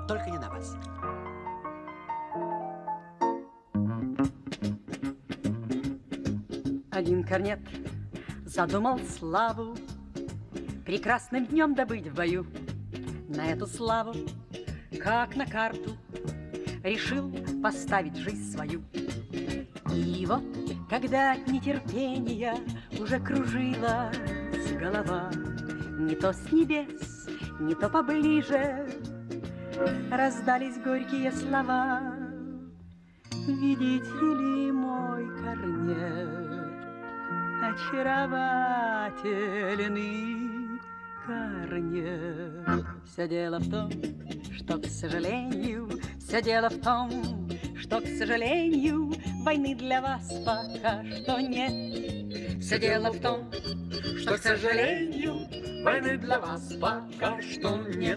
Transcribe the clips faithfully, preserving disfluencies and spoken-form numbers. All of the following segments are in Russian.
только не на вас. Один корнет задумал славу прекрасным днем добыть в бою. На эту славу, как на карту, решил поставить жизнь свою. И вот, когда от нетерпения уже кружилась голова, не то с небес, не то поближе раздались горькие слова. Видите ли, мой корнет, очаровательный корнет. Все дело в том, что, к сожалению, все дело в том, что, к сожалению, войны для вас пока что нет. Все дело в том, что, к сожалению, войны для вас пока что нет.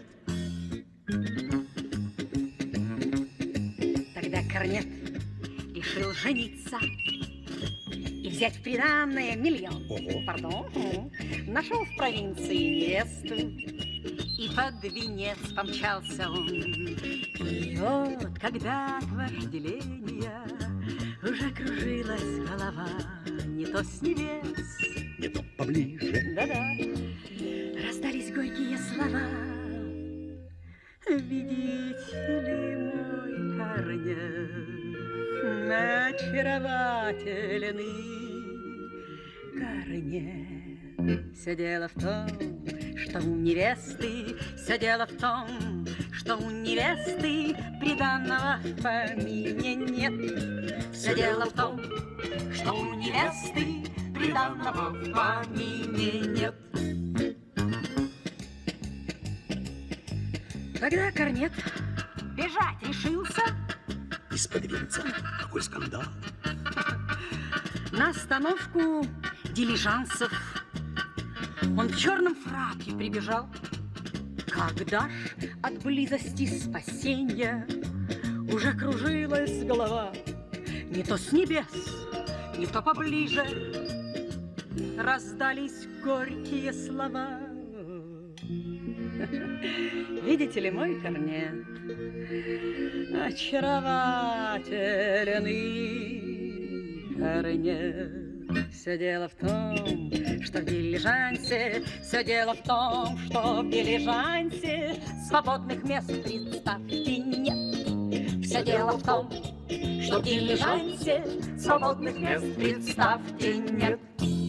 Тогда корнет решил жениться и взять в приданое миллион. Ого. Пардон. Нашел в провинции невесту, и под венец помчался он. И вот, когда от вожделения уже кружилась голова, не то с небес, Не то поближе. да-да, раздались горькие слова. Видите ли, мой корнет, очаровательный корнет. Все дело в том, что у невесты, все дело в том, что у невесты приданного в помине нет. Все дело в том, что у невесты приданного в помине нет. Тогда корнет бежать решился Из-под венца. Какой скандал. на остановку дилижансов. Он в черном фраке прибежал. Когда ж от близости спасенья уже кружилась голова, не то с небес, не то поближе раздались горькие слова. Видите ли, мой корнет, очаровательный корнет. Все дело в том, что в дилижансе, все дело в том, что в дилижансе свободных мест, представьте, нет. Все дело в том, что в дилижансе свободных мест, представьте, нет.